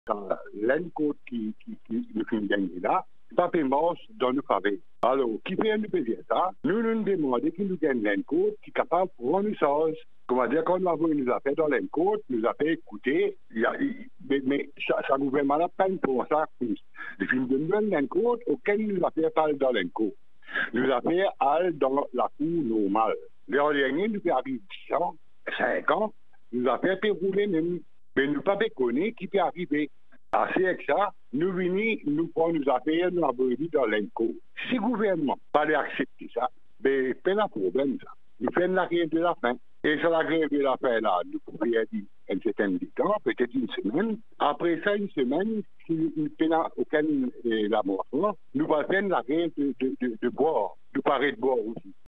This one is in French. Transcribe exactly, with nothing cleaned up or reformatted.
Quand l'encote qui, qui, qui nous fait gagner là, pas paiement dans nos faveurs. Alors, qui peut nous payer ça? Nous nous demandons qui nous gagne l'encote, qui est capable de prendre une chose. Comment dire, quand nous avons nous a fait dans l'encote, nous a fait écouter, il y a, il, mais, mais ça, ça gouvernement n'a pas pour ça. Les films de nouvelle l'encote, auquel nous a fait parler dans l'encote. Nous a fait aller dans la cour normale. Le dernier, nous fait arriver cinq ans, nous a fait rouler même. Mais nous ne pouvons pas connaître qui peut arriver. Assez avec ça, nous venons, nous prenons nos affaires, nous avons mis dans l'enco. Si le gouvernement ne pas accepter ça, ben, pas de problème ça. Nous faisons la grève de la faim. Et sur la grève de la faim, là, nous pouvons dire un certain temps, peut-être une semaine. Après ça, une semaine, si nous n'avons aucun laboratoire, nous allons faire la grève de, de, de, de boire. Nous parlons de boire aussi.